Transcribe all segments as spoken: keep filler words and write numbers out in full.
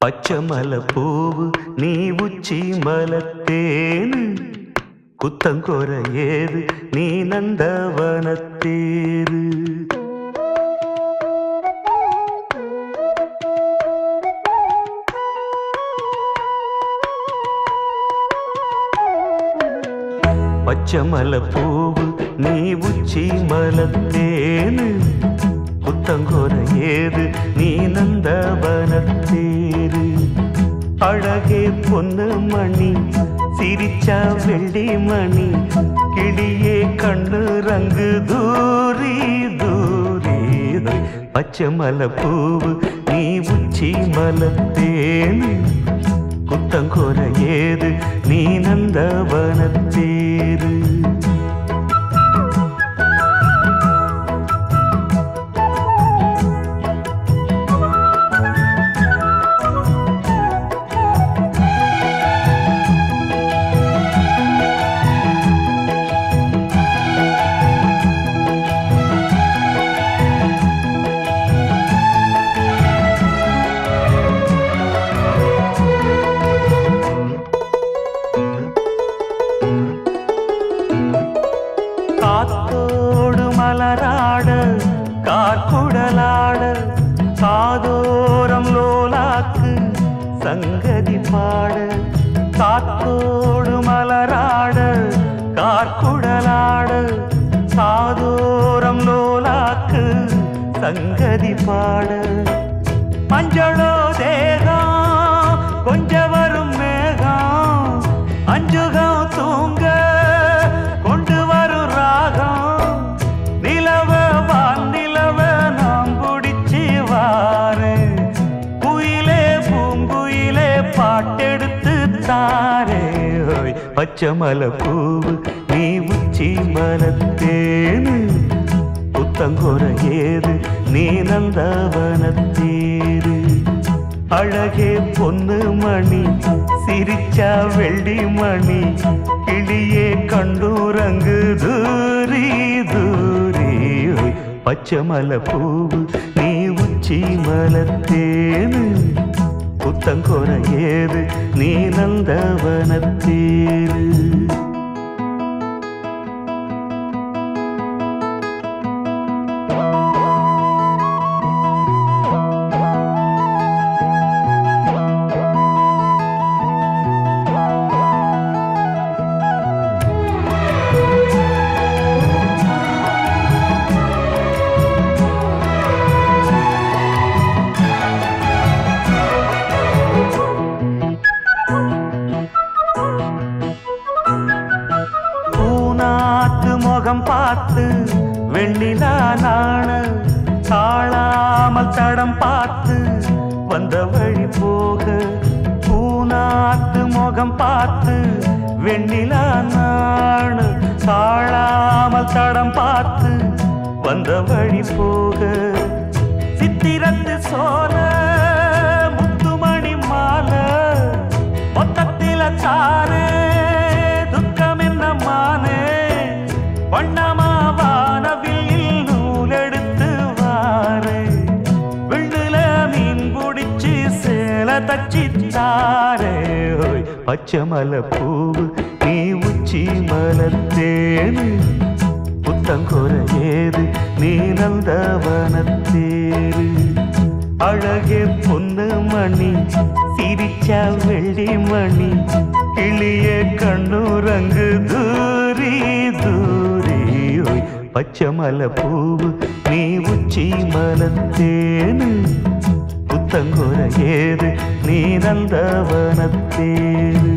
பச்சமல பூவு நீ உச்சி மலத்தேனு குத்தங்கொர ஏது நீ நந்தவனத்தேரு. பச்சமல பூவு நீ உச்சி மலத்தேனு குத்தங்கொர ஏது நீ நந்தவனத்தேரு. அழகே பொன்னு மணி சிரிச்சா வெள்ளி மணி கிளியே கண்ணு ரங்கு தூரி தூரி. பச்சமல பூவு நீ உச்சி மலத்தேனு குத்தங்கொர ஏது நீ நந்தவனத்தேரு. காத்தோடு மலராட கார்குடலாட காதோரம் லோலாக்கு சங்கதி பாட. காத்தோடு மலராட கார்குடலாட காதோரம் லோலாக்கு சங்கதி பாட. மஞ்சளோ தேகம் கொஞ்ச வரும் மேகம் அஞ்சுகம் தூங்க கொண்டு வரும் ராகம். நிலவ வான் நிலவ நாம் குடிச்சு வாரு குயிலே பூங்குயிலே பாட்டெடுத்து தாரே. பச்சமல பூவு நீ உச்சி மலத்தேனு குத்தங்கொர ஏது நீ நந்தவனத்தேரு. அழகே பொன்னு மணி சிரிச்சா வெள்ளி மணி கிளியே கண்டூரங்கு தூரி தூரி. பச்சமல பூவு நீ உச்சி மலத்தேனு குத்தங்கொர ஏது நீ நந்தவனத்தேரு. முகம் பார்த்து வெண்ணிலா நாண தாழாமல் தடம் பார்த்து வந்த வழி போக. பூநாத்து முகம் பார்த்து வெண்ணிலா நாண தாழாமல் தடம் பார்த்து வந்த வழி போக. சித்திரத்து சோல முத்துமணி மாலை மொத்தத்தில தாரே துக்கம் என்ன மானே. வண்ணமாவானவில் நூலெடுத்து வாரே விண்ணுல மீன் பிடிச்சு சேல தச்சித்தாரே. பச்சமல பூவு நீ உச்சி மலத்தேனு குத்தங்கொர ஏது நீ நந்தவனத்தேரு. அழகே பொன்னு மணி சிரிச்சா வெள்ளி மணி கிளியே கண்ணுரங்கு தூரி தூரி. பச்சமல பூவு நீ உச்சி மலத்தேனு குத்தங்கொர ஏது நீ நந்தவனத்தேரு.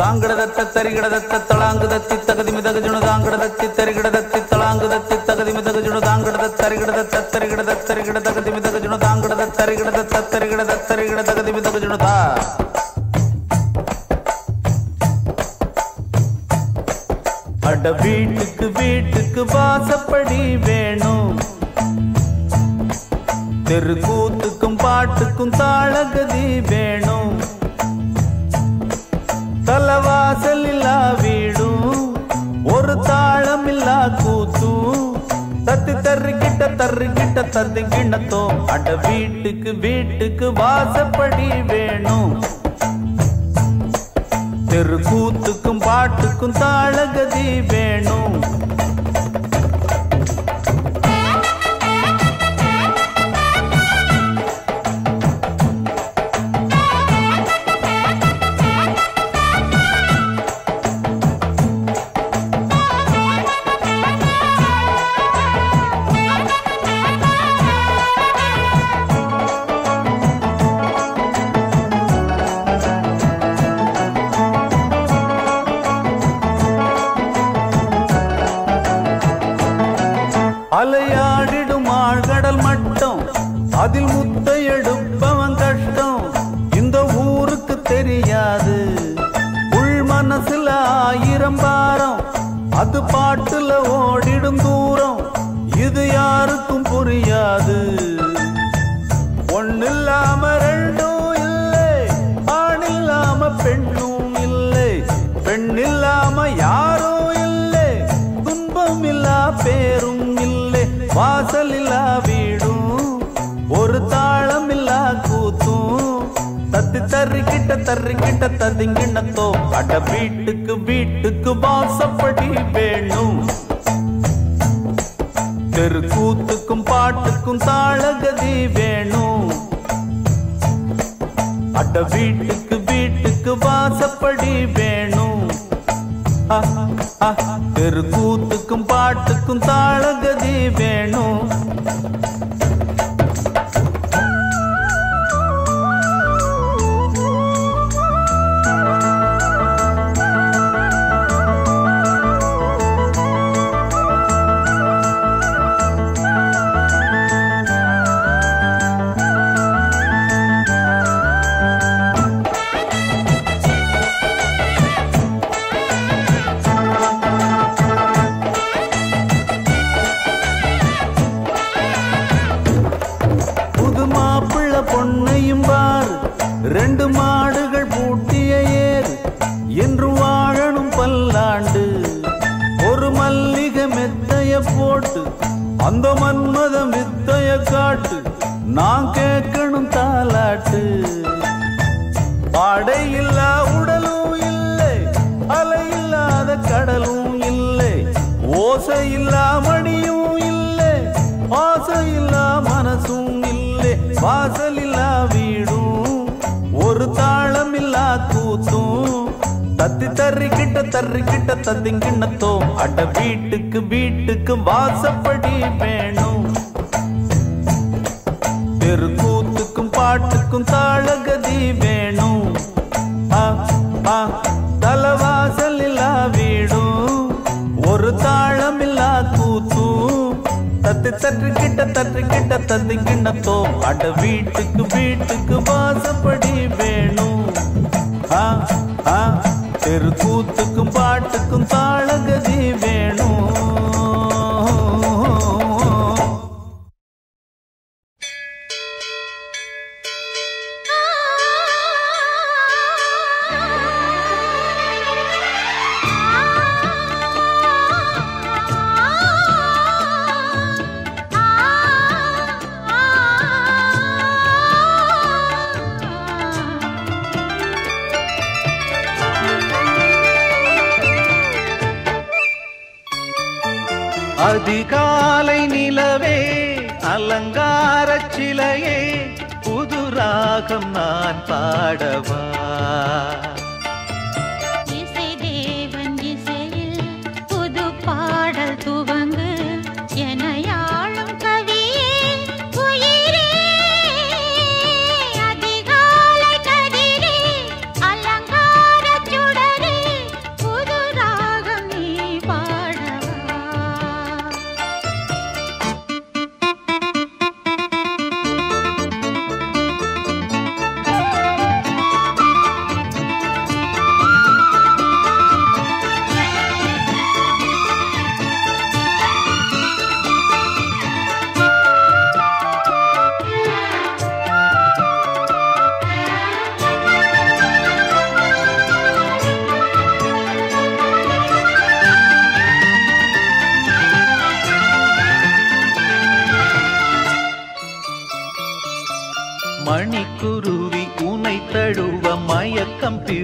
தாங்கடதத்த தரிகடதத்த தளாங்குதத்தி தகதி மிதகஜுணு தாங்கடதத்தி தரிகடதத்தி தளாங்குதத்தி தகதி மிதகஜுணு தாங்கடத தரிகடதத்த தரிகடத தரிகட தகதி மிதகஜுணு தாங்கடத தரிகடதத்த தரிகடத தரிகட தகதி மிதகஜுணு தா. அட வீட்டுக்கு வீட்டுக்கு வாசப்படி வேணும், தெருக்கூத்துக்கும் பாட்டுக்கும் தாளகதி வேணும், தலவாசல் இல்லா வீடும் ஒரு தாளம் இல்லா கூத்தும், தத்தி தர்றிக்கிட்ட தர்றிக்கிட்ட தத்தி கிண்ணத்தோ. அட வீட்டுக்கு வீட்டுக்கு வாசப்படி வேணும், தெருக்கூத்துக்கும் பாட்டுக்கும் தாளகதி வேணும். அலையாடிடும் ஆழ்கடல் மட்டம், அதில் முத்தை எடுப்பவன் கஷ்டம் இந்த ஊருக்கு தெரியாது. உள் மனசுல ஆயிரம் பாரம், அது பாட்டுல ஓடிடும் தூரம், இது யாருக்கும் புரியாது. ஒன்னில்லாம ரெண்டும் இல்லை, ஆண் இல்லாம பெண்ணும் இல்லை, பெண் இல்லாம யாரும் இல்லை, துன்பம் இல்லா பேரும் இல்லை, வாசல் இல்லா வீடும் ஒரு தாளம் இல்லா கூத்தும், தத்தி தர்றிக்கிட்ட தர்றிக்கிட்ட ததிங்கிண்ணத்தோ. அட வீட்டுக்கு வீட்டுக்கு வாசப்படி வேணும், தெருக்கூத்துக்கும் பாட்டுக்கும் தாளகதி வேணும். அட வீட்டுக்கு வீட்டுக்கு வாசப்படி வேணும், தெருக்கூத்துக்கும் பாட்டுக்கும் தாளகதி வேணும். பொன்னையும் பார், ரெண்டு மாடுகள் பூட்டிய ஏறு என்று வாழணும் பல்லாண்டு. ஒரு மல்லிகை மெத்தைய போட்டு அந்த மன்மத வித்தைய காட்டு, நான் கேட்கணும் தாலாட்டு. பாடை இல்லா உடலும் இல்லை, அலை இல்லாத கடலும் இல்லை, ஓசை இல்லா மணியும் இல்லை, ஆசை இல்லா மனசும் இல்லை, வாசல் இல்லா வீடும் ஒரு தாளம் இல்லா கூத்தும், தத்தி தர்றிக்கிட்ட தர்றிக்கிட்ட தத்திங்கிண்ணத்தோ. அட வீட்டுக்கு வீட்டுக்கு வாசப்படி வேணும், தெருக்கூத்துக்கும் பாட்டுக்கும் தாளகதி வேணும். தலவாசல் இல்லா வீடும் ஒரு தாளம் இல்லா கூத்தும், தத்தி தர்றிக்கிட்ட தர்றிக்கிட்ட தத்திங்கிண்ணத்தோ. அட வீட்டுக்கு வீட்டுக்கு வாசப்படி வேணும், தெருக்கூத்துக்கும் பாட்டுக்கும் தாளகதி வேணும். அதிகாலை நிலவே அலங்கார சிலையே, புது ராகம் நான் பாடவா. இசை தேவன் இசையில் புது பாடல் துவங்கு, எனையாளும் கவியே உயிரே. அதிகாலை கதிரே அலங்கார சுடரே,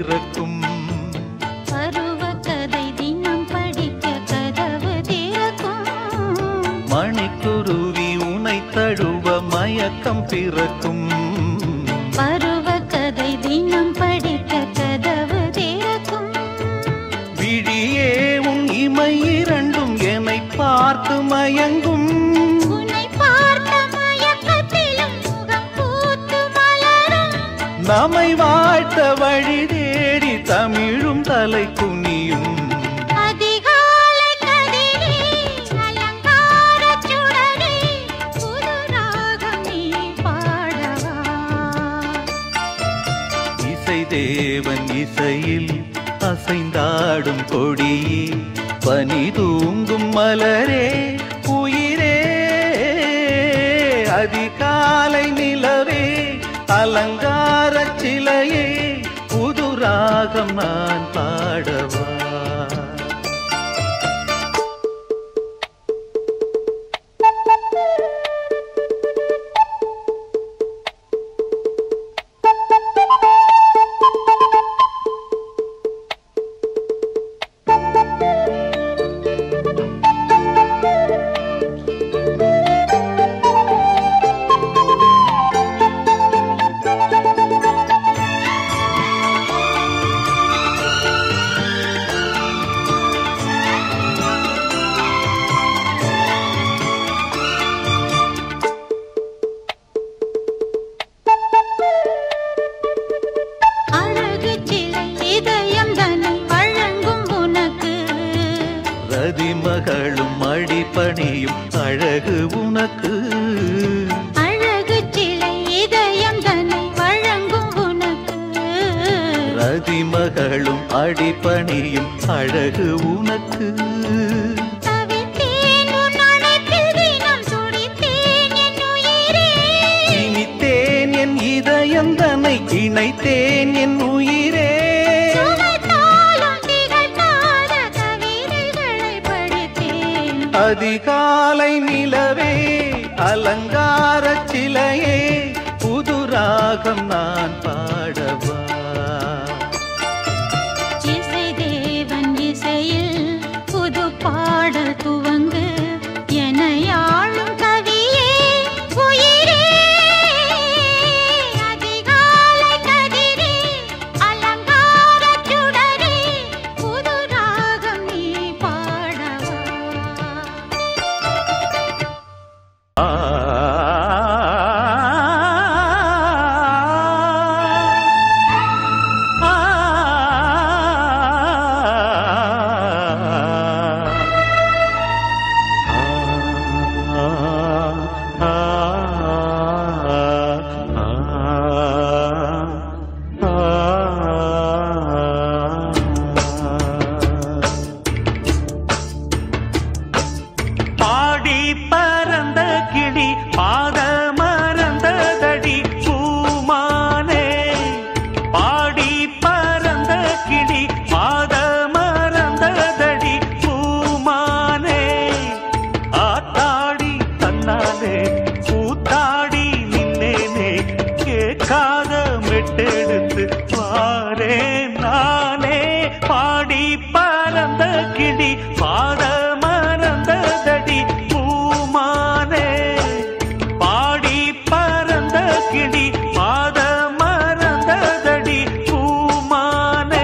பிறக்கும். பருவ கதை தினம் படிக்க கதவு திறக்கும். மணிக்குருவி உனை தழுவ மயக்கம் பிறக்கும். பருவ கதை தினம் படிக்க கதவு திறக்கும். விழியே உன் இமை இரண்டும் என்னை பார்த்து மயங்கும். உன்னை பார்த்த மயக்கத்திலும் முகம் பூத்து மலரும். நம்மை வாழ்த்த வழி தேடி தமிழும் தலை குனியும். அதிகாலை கதிரே அலங்காரச் சுடரே புது ராகம் நீ பாடவா. இசை தேவன் இசையில் அசைந்தாடும் கொடியே பனி தூங்கும் மலரே உயிரே. அதிகாலை நிலவே அலங்கார சிலையே புது ராகம் நான் பாடவா. அழகு சிலை இதயம் தன்னை வழங்கும் உனக்கு. ரதிமகளும் அடிபணியும் அழகு உனக்கு. அழகு சிலை இதயம் தன்னை வழங்கும் உனக்கு. ரதிமகளும் அடிபணியும் அழகு உனக்கு. தவித்தேன் உன் அணைப்பில் தினம் துடித்தேன் என் உயிரே. இனித்தேன் என் இதயம் தன்னை இணைத்தேன் என் உயிரே. சுவைத்தாலும் திகட்டாத கவிதைகளை படித்தேன். அதிகாலை நிலவே அலங்கார சிலையே புது ராகம் நான் பாடவா. இசை தேவன் இசையில் புது பாடல் துவங்கு. எனையாளும் கவியே உயிரே. அதிகாலை கதிரே அலங்காரச் சுடரே புது ராகம் நீ பாடவா. ஆ பாடி பறந்த கிளி பாத மறந்ததடி பூமானே. பாடி பறந்த கிளி பாத மறந்ததடி பூமானே. ஆத்தாடி தன்னாலே கூத்தாடி நின்னேனே கேட்காத மெட்டெடுத்து வாரே நானே. பாடி பறந்த கிளி பாத மறந்ததடி பூமானே. பாடி பறந்த கிளி பாத மறந்ததடி பூமானே.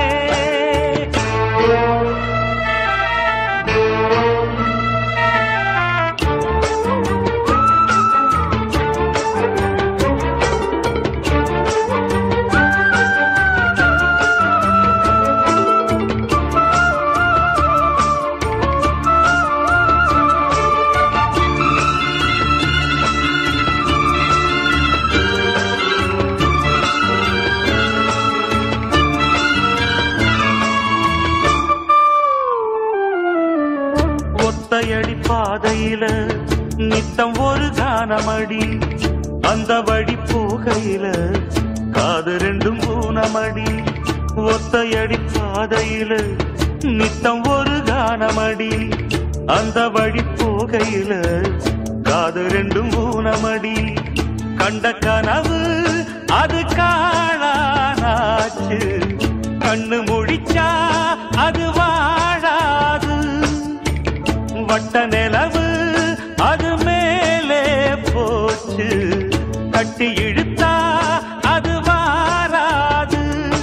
ஒத்தையடி பாதையில நித்தம் ஒரு கானமடி. அந்த வழி போகையில காது ரெண்டும் ஊனமடி. ஒத்தையடி பாதையில நித்தம் ஒரு கானமடி. அந்த வழி போகையில காது ரெண்டும் ஊனமடி. கண்ட கனவு அது காணானாச்சு. கண்ணு முழிச்சா அது வாழாது. வட்ட நிலவு அது மேலே போச்சு, கட்டி இழுத்தா அது வாராது.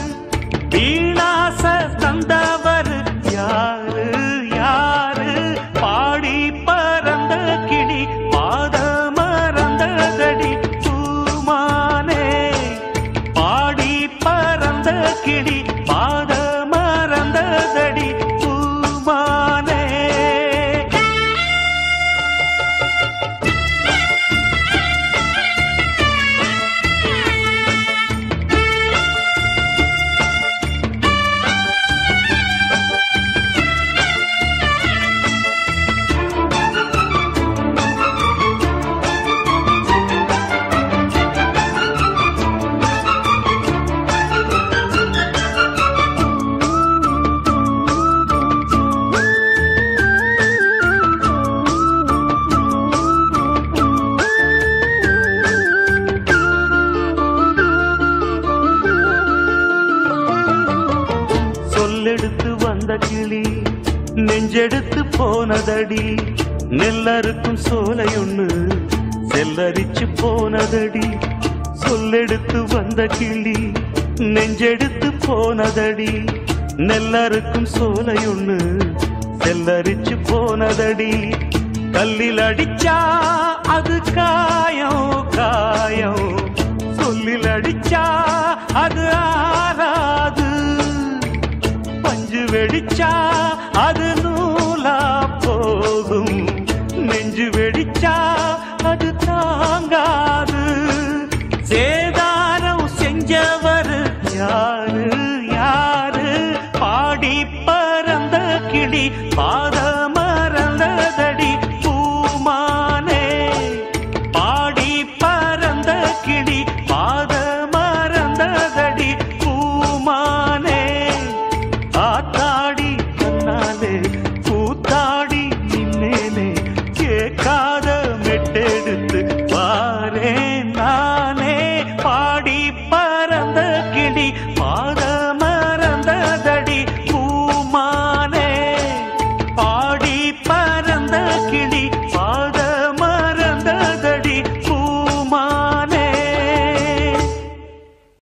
வீணாச தந்தவர் யாரு யாரு, பாடி பறந்த கிளி பாத மறந்ததடி பூமானே. பாடி பறந்த கிளி பாத மறந்ததடி பூமானே. சொல்லெடுத்து வந்த கிளி நெஞ்செடுத்து போனதடி. நெல்லறுக்கும் சோலையொன்னு செல்லரிச்சு போனதடி. சொல்லெடுத்து வந்த கிளி நெஞ்செடுத்து போனதடி. நெல்லறுக்கும் சோலையொன்னு செல்லரிச்சு போனதடி. கல்லில் அடிச்சா அது காயம் காயம், சொல்லில் அடிச்சா அது ஆறாது. பஞ்சு வெடிச்சா அது நூலா போகும், நெஞ்சு வெடிச்சா அது தாங்காது. சேதாரம் செஞ்சவர் யாரு யாரு, பாடி பறந்த கிளி பாத